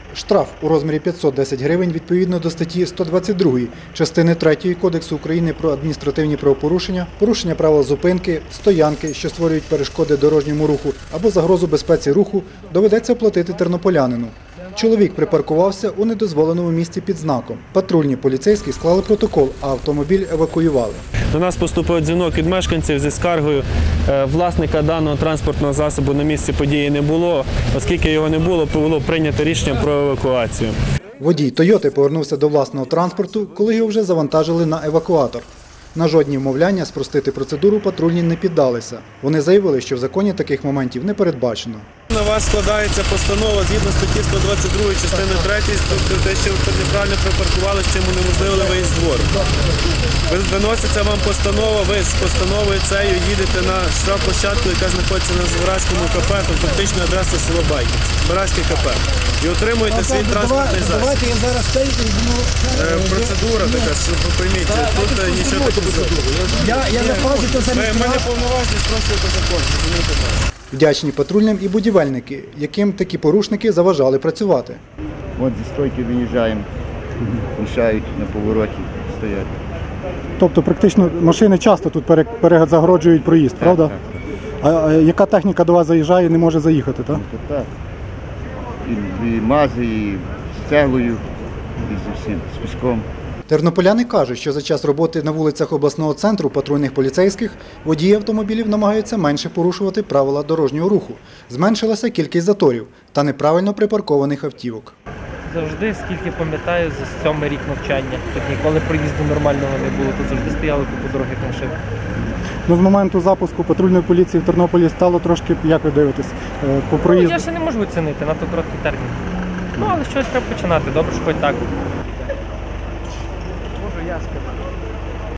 Штраф у розмірі 510 гривень відповідно до статті 122 частини 3 Кодексу України про адміністративні правопорушення, порушення правил зупинки, стоянки, що створюють перешкоди дорожньому руху або загрозу безпеці руху, доведеться оплатити тернополянину. Чоловік припаркувався у недозволеному місці під знаком. Патрульні поліцейські склали протокол, а автомобіль евакуювали. До нас поступив дзвінок від мешканців зі скаргою. Власника даного транспортного засобу на місці події не було. Оскільки його не було, було прийнято рішення про евакуацію. Водій «Тойоти» повернувся до власного транспорту, коли його вже завантажили на евакуатор. На жодні вмовляння спростити процедуру патрульні не піддалися. Вони заявили, що в законі таких моментів не передбачено. На вас складається постанова згідно статті 122 частини 3, тобто те, що ви неправильно припаркували, з чим унеможливили виїзд з двору. Виноситься вам постанова, ви з постановою цією їдете на штрафплощадку, яка знаходиться на Збаразькому КП, там фактично адреса село Байківці, Збаразьке КП. І отримуєте свій транспортний засіб. Давайте я зараз Процедура така, що ви пойміть, тут нічого такого. Я заплачу, то це Ми не повноважені, спростуєте закон, розумієте? Вдячні патрульним і будівельники, яким такі порушники заважали працювати. От зі стойки виїжджаємо, мішають на повороті стоять. Тобто практично машини часто тут загороджують проїзд, правда? Так. А яка техніка до вас заїжджає і не може заїхати, так? Так. І мази, і з цеглою, і з усім, з піском. Тернополяни кажуть, що за час роботи на вулицях обласного центру патрульних поліцейських водії автомобілів намагаються менше порушувати правила дорожнього руху. Зменшилася кількість заторів та неправильно припаркованих автівок. Завжди, скільки пам'ятаю, за 7-й рік навчання. Тут ніколи проїзду нормального не було, тут завжди стояли по дорогах машин. Ну, з моменту запуску патрульної поліції в Тернополі стало трошки, як ви дивитесь, по проїзду? Я ще не можу оцінити, надто короткий термін. Але щось треба починати, добре, що хоч так. Можу я сказати.